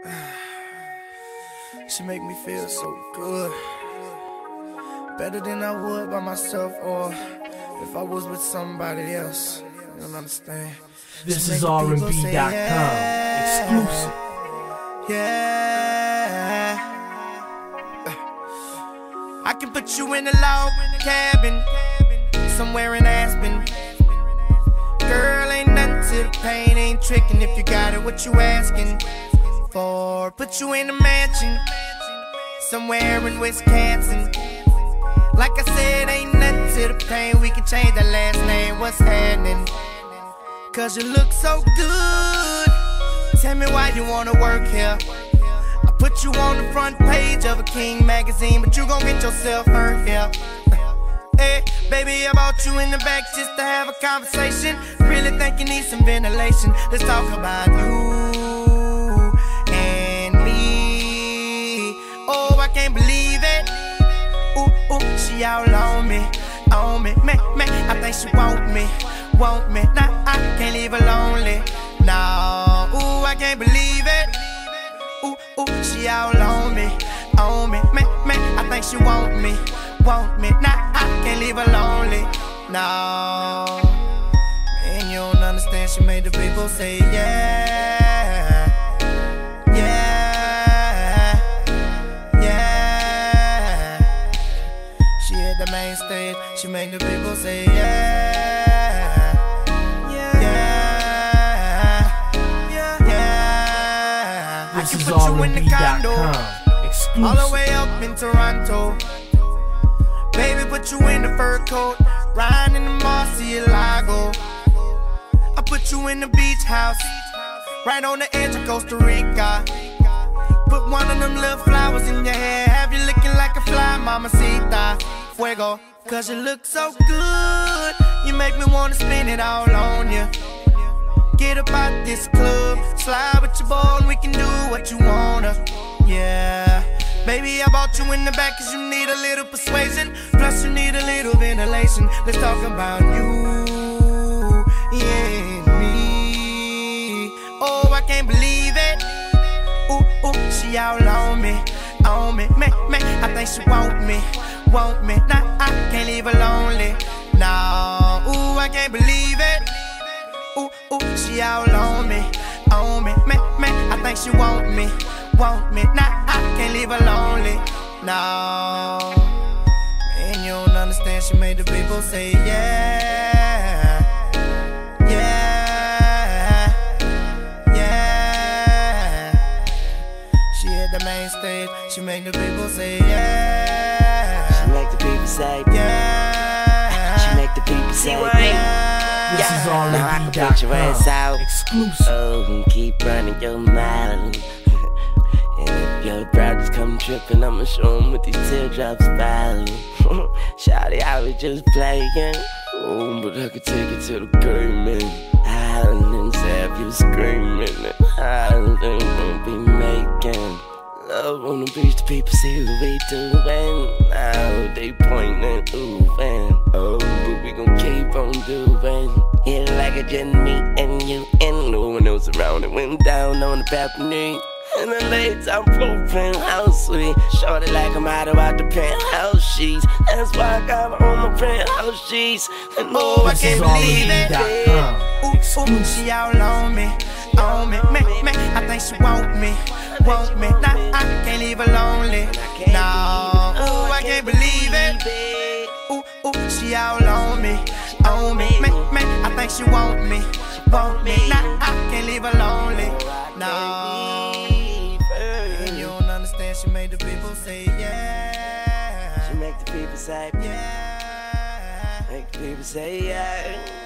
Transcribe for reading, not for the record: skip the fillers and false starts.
She make me feel so good, better than I would by myself or if I was with somebody else. You don't understand? This is R&B.com, exclusive. Yeah, I can put you in a log cabin somewhere in Aspen. Girl, ain't nothing to the pain, ain't tricking if you got it, what you asking for? Put you in a mansion somewhere in Wisconsin. Like I said, ain't nothing to the pain, we can change the last name, what's happening? Cause you look so good, tell me why you wanna work here. I put you on the front page of a King magazine, but you gon' get yourself hurt here. Hey, baby, I brought you in the back just to have a conversation. Really think you need some ventilation. Let's talk about you and me. Oh, I can't believe it. Ooh, ooh, she all on me, man. I think she want me. Nah, I can't leave her lonely. No, ooh, I can't believe it. Ooh, she all on me, man. I think she want me. Nah, I can't leave her lonely. No, man, you don't understand. She made the people say yeah, yeah, yeah. She hit the main stage. She made the people say yeah, yeah, yeah. This I can is put you in the condo, R&B.com, exclusive. all the way up in Toronto. Baby, put you in the fur coat, riding in the Murcielago. I put you in the beach house, right on the edge of Costa Rica. Put one of them little flowers in your hair, have you looking like a fly, mamacita. Fuego, cause you look so good, you make me wanna spin it all on you. Get up out this club, slide with your ball, and we can do what you wanna. Yeah, baby, I brought you in the back cause you need a little persuasion, plus you need a little ventilation. Let's talk about you, yeah, and me. Oh, I can't believe it. Ooh, she all on me, man. I think she want me. Nah, I can't leave her lonely. No, ooh, I can't believe it. Ooh, she all on me, man. I think she want me. Nah, I can't leave her lonely. No, man, you don't understand. She made the people say yeah, yeah, yeah. She hit the main stage. She made the people say yeah. She make the people say yeah. She make the people say yeah. This is Now I can put your ass R&B.com, out. exclusive. Oh, and keep running your mouth. And if your brothers come tripping, I'ma show 'em with these teardrops falling. Shawty, I was just playing. Oh, but I could take it to the game and islands have you screaming and islands won't be making love on the beach. The people see what we doing. Now they pointing, ooh, and oh, but we gon' keep on doing it like it just me and you. And no one else around. It went down on the balcony. And the late I'm floating house sweet. Shorty like I'm out about the penthouse sheets. That's why I got her on my penthouse sheets. And oh, I can't believe it. Ooh, she all on me, man. I think she want me. Nah, I can't leave her lonely. No, ooh, I can't believe it. Ooh, she all on me, man. I think she want me. Nah, I can't leave her lonely. No, and you don't understand. She made the people say yeah. She make the people say yeah. Make the people say yeah.